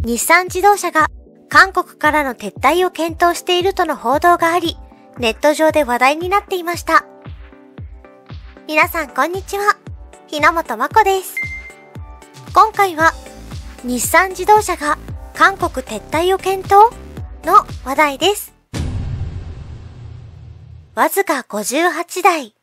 日産自動車が韓国からの撤退を検討しているとの報道があり、ネット上で話題になっていました。皆さんこんにちは。日本真子です。今回は日産自動車が韓国撤退を検討の話題です。わずか58台。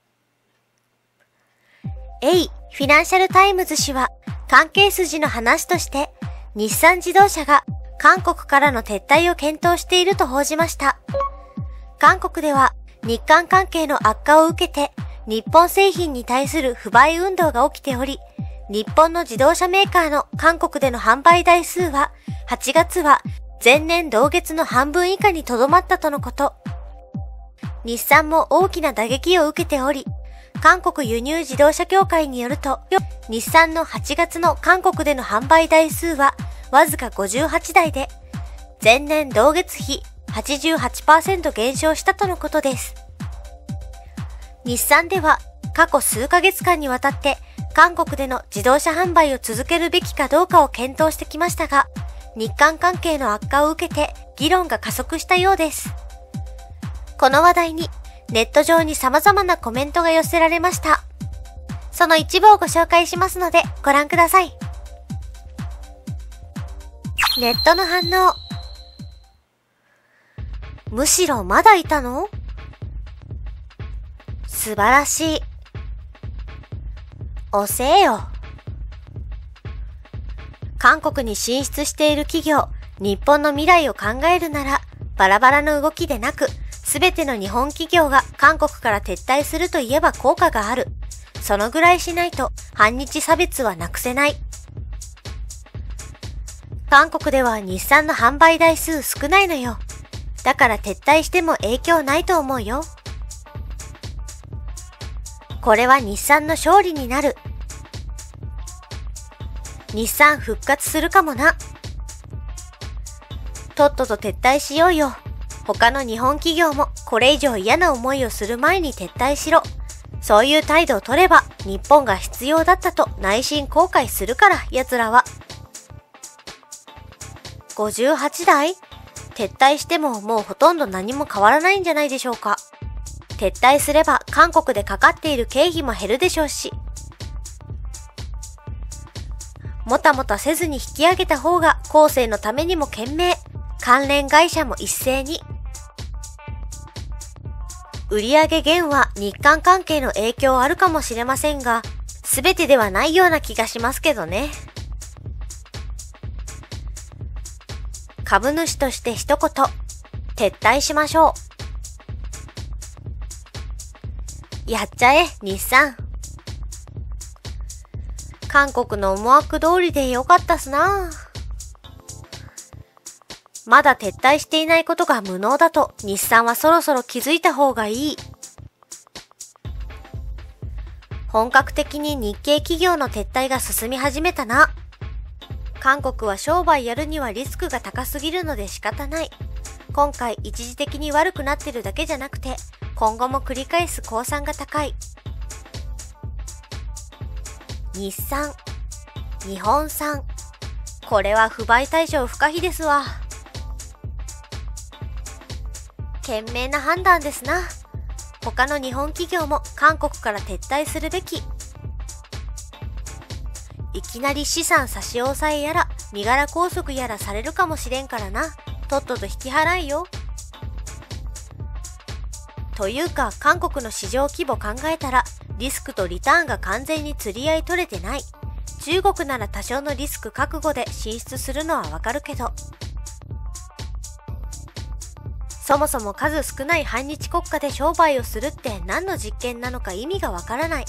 フィナンシャルタイムズ紙は関係筋の話として日産自動車が韓国からの撤退を検討していると報じました。韓国では日韓関係の悪化を受けて日本製品に対する不買運動が起きており、日本の自動車メーカーの韓国での販売台数は8月は前年同月の半分以下にとどまったとのこと。日産も大きな打撃を受けており、韓国輸入自動車協会によると、日産の8月の韓国での販売台数はわずか58台で、前年同月比 88% 減少したとのことです。日産では過去数ヶ月間にわたって韓国での自動車販売を続けるべきかどうかを検討してきましたが、日韓関係の悪化を受けて議論が加速したようです。この話題にネット上に様々なコメントが寄せられました。その一部をご紹介しますのでご覧ください。ネットの反応。むしろまだいたの？素晴らしい。遅えよ。韓国に進出している企業、日本の未来を考えるなら、バラバラの動きでなく、すべての日本企業が韓国から撤退するといえば効果がある。そのぐらいしないと反日差別はなくせない。韓国では日産の販売台数少ないのよ。だから撤退しても影響ないと思うよ。これは日産の勝利になる。日産復活するかもな。とっとと撤退しようよ。他の日本企業もこれ以上嫌な思いをする前に撤退しろ。そういう態度を取れば日本が必要だったと内心後悔するから奴らは。58台？撤退してももうほとんど何も変わらないんじゃないでしょうか。撤退すれば韓国でかかっている経費も減るでしょうし。もたもたせずに引き上げた方が後世のためにも賢明。関連会社も一斉に。売上減は日韓関係の影響あるかもしれませんが、すべてではないような気がしますけどね。株主として一言、撤退しましょう。やっちゃえ、日産。韓国の思惑通りでよかったっすな。まだ撤退していないことが無能だと日産はそろそろ気づいた方がいい。本格的に日系企業の撤退が進み始めたな。韓国は商売やるにはリスクが高すぎるので仕方ない。今回一時的に悪くなってるだけじゃなくて、今後も繰り返す公算が高い。日産、日本産。これは不買対象不可避ですわ。賢明な判断ですな。他の日本企業も韓国から撤退するべき。いきなり資産差し押さえやら身柄拘束やらされるかもしれんからな。とっとと引き払いよ。というか韓国の市場規模考えたらリスクとリターンが完全に釣り合い取れてない。中国なら多少のリスク覚悟で進出するのはわかるけど、そもそも数少ない反日国家で商売をするって何の実験なのか意味がわからない。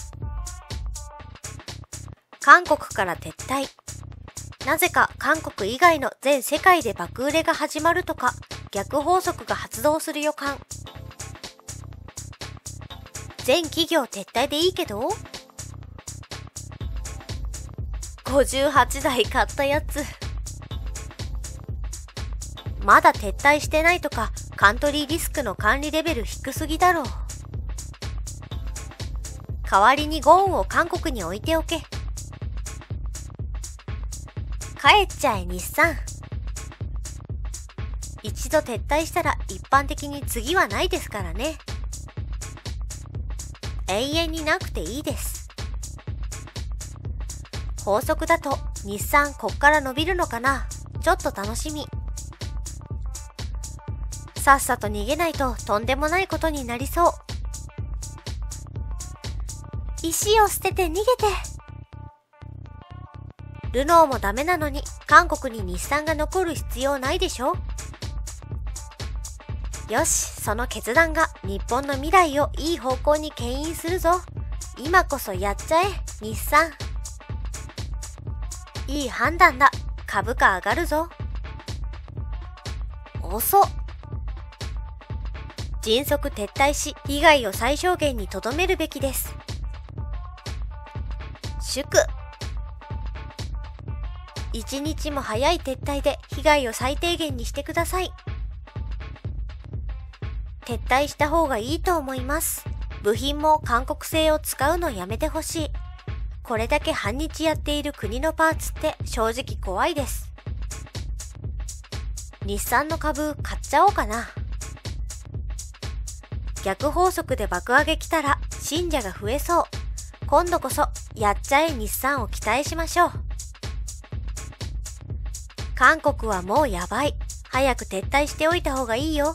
韓国から撤退。なぜか韓国以外の全世界で爆売れが始まるとか、逆法則が発動する予感。全企業撤退でいいけど ?58 台買ったやつ。まだ撤退してないとか、カントリーリスクの管理レベル低すぎだろう。代わりにゴーンを韓国に置いておけ。帰っちゃえ日産。 度撤退したら一般的に次はないですからね。永遠になくていいです。法則だと日産こっから伸びるのかな？ちょっと楽しみ。さっさと逃げないととんでもないことになりそう。石を捨てて逃げて。ルノーもダメなのに韓国に日産が残る必要ないでしょ？よし、その決断が日本の未来をいい方向に牽引するぞ。今こそやっちゃえ、日産。いい判断だ。株価上がるぞ。遅っ。迅速撤退し、被害を最小限に留めるべきです。祝。一日も早い撤退で被害を最低限にしてください。撤退した方がいいと思います。部品も韓国製を使うのやめてほしい。これだけ反日やっている国のパーツって正直怖いです。日産の株買っちゃおうかな。逆法則で爆上げ来たら信者が増えそう。今度こそやっちゃえ日産を期待しましょう。韓国はもうやばい。早く撤退しておいた方がいいよ。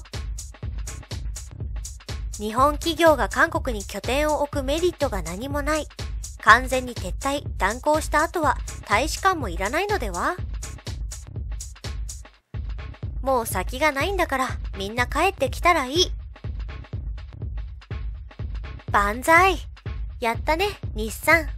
日本企業が韓国に拠点を置くメリットが何もない。完全に撤退、断行した後は大使館もいらないのでは？もう先がないんだからみんな帰ってきたらいい。万歳。やったね、日産。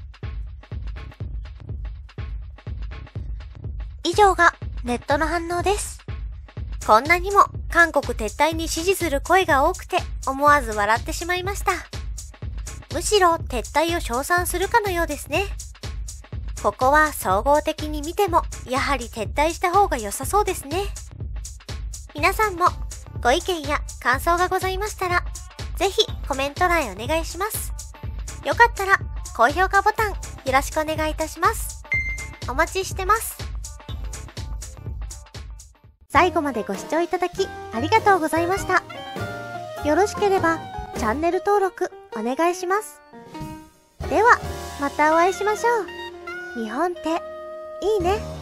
以上がネットの反応です。こんなにも韓国撤退に支持する声が多くて思わず笑ってしまいました。むしろ撤退を称賛するかのようですね。ここは総合的に見てもやはり撤退した方が良さそうですね。皆さんもご意見や感想がございましたらぜひコメント欄へお願いします。よかったら高評価ボタンよろしくお願いいたします。お待ちしてます。最後までご視聴いただきありがとうございました。よろしければチャンネル登録お願いします。ではまたお会いしましょう。日本っていいね。